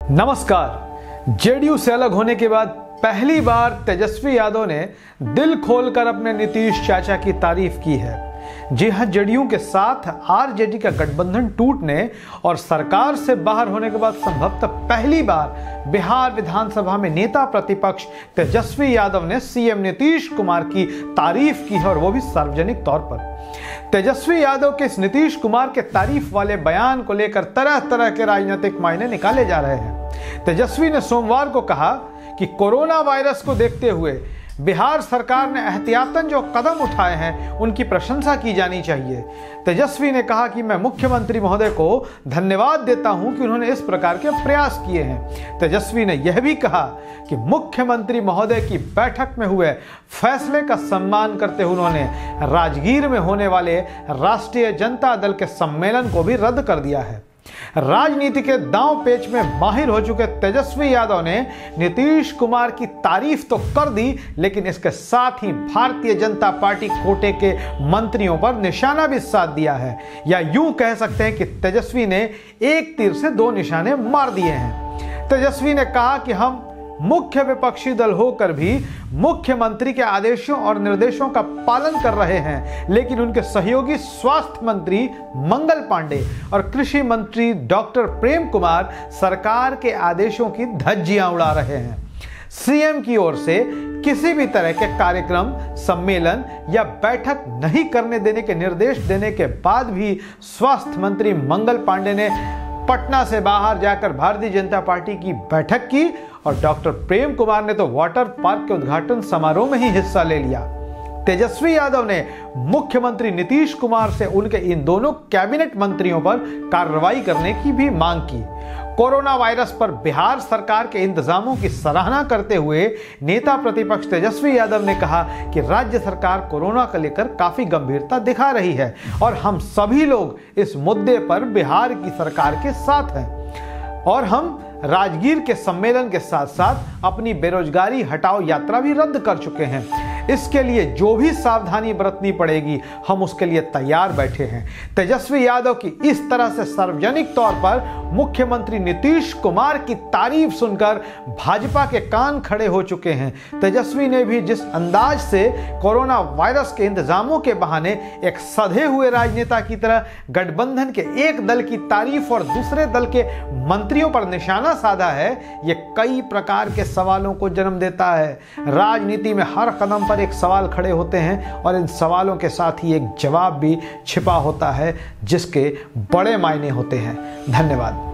नमस्कार। जेडीयू से अलग होने के बाद पहली बार तेजस्वी यादव ने दिल खोलकर अपने नीतीश चाचा की तारीफ की है। जी हां, जेडीयू के साथ आरजेडी का गठबंधन टूटने और सरकार से बाहर होने के बाद संभवतः पहली बार बिहार विधानसभा में नेता प्रतिपक्ष तेजस्वी यादव ने सीएम नीतीश कुमार की तारीफ की है, और वो भी सार्वजनिक तौर पर। तेजस्वी यादव के इस नीतीश कुमार के तारीफ वाले बयान को लेकर तरह तरह के राजनीतिक मायने निकाले जा रहे हैं। तेजस्वी ने सोमवार को कहा कि कोरोना वायरस को देखते हुए बिहार सरकार ने एहतियातन जो कदम उठाए हैं उनकी प्रशंसा की जानी चाहिए। तेजस्वी ने कहा कि मैं मुख्यमंत्री महोदय को धन्यवाद देता हूं कि उन्होंने इस प्रकार के प्रयास किए हैं। तेजस्वी ने यह भी कहा कि मुख्यमंत्री महोदय की बैठक में हुए फैसले का सम्मान करते हुए उन्होंने राजगीर में होने वाले राष्ट्रीय जनता दल के सम्मेलन को भी रद्द कर दिया है। राजनीति के दांव पेच में माहिर हो चुके तेजस्वी यादव ने नीतीश कुमार की तारीफ तो कर दी, लेकिन इसके साथ ही भारतीय जनता पार्टी कोटे के मंत्रियों पर निशाना भी साध दिया है। या यूं कह सकते हैं कि तेजस्वी ने एक तीर से दो निशाने मार दिए हैं। तेजस्वी ने कहा कि हम मुख्य विपक्षी दल होकर भी मुख्यमंत्री के आदेशों और निर्देशों का पालन कर रहे हैं, लेकिन उनके सहयोगी स्वास्थ्य मंत्री मंगल पांडे और कृषि मंत्री डॉक्टर प्रेम कुमार सरकार के आदेशों की धज्जियां उड़ा रहे हैं। सीएम की ओर से किसी भी तरह के कार्यक्रम, सम्मेलन या बैठक नहीं करने देने के निर्देश देने के बाद भी स्वास्थ्य मंत्री मंगल पांडे ने पटना से बाहर जाकर भारतीय जनता पार्टी की बैठक की, और डॉक्टर प्रेम कुमार ने तो वाटर पार्क के उद्घाटन समारोह में ही हिस्सा ले लिया। तेजस्वी यादव ने मुख्यमंत्री नीतीश कुमार से उनके इन दोनों कैबिनेट मंत्रियों पर कार्रवाई करने की भी मांग की। कोरोना वायरस पर बिहार सरकार के इंतजामों की सराहना करते हुए नेता प्रतिपक्ष तेजस्वी यादव ने कहा कि राज्य सरकार कोरोना को लेकर काफी गंभीरता दिखा रही है और हम सभी लोग इस मुद्दे पर बिहार की सरकार के साथ हैं, और हम राजगीर के सम्मेलन के साथ साथ अपनी बेरोजगारी हटाओ यात्रा भी रद्द कर चुके हैं। इसके लिए जो भी सावधानी बरतनी पड़ेगी हम उसके लिए तैयार बैठे हैं। तेजस्वी यादव की इस तरह से सार्वजनिक तौर पर मुख्यमंत्री नीतीश कुमार की तारीफ सुनकर भाजपा के कान खड़े हो चुके हैं। तेजस्वी ने भी जिस अंदाज से कोरोना वायरस के इंतजामों के बहाने एक सधे हुए राजनेता की तरह गठबंधन के एक दल की तारीफ और दूसरे दल के मंत्रियों पर निशाना साधा है, ये कई प्रकार के सवालों को जन्म देता है। राजनीति में हर कदम पर एक सवाल खड़े होते हैं और इन सवालों के साथ ही एक जवाब भी छिपा होता है जिसके बड़े मायने होते हैं। धन्यवाद।